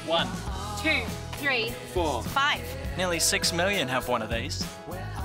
1, 2, 3, 4. 5. Nearly 6 million have one of these.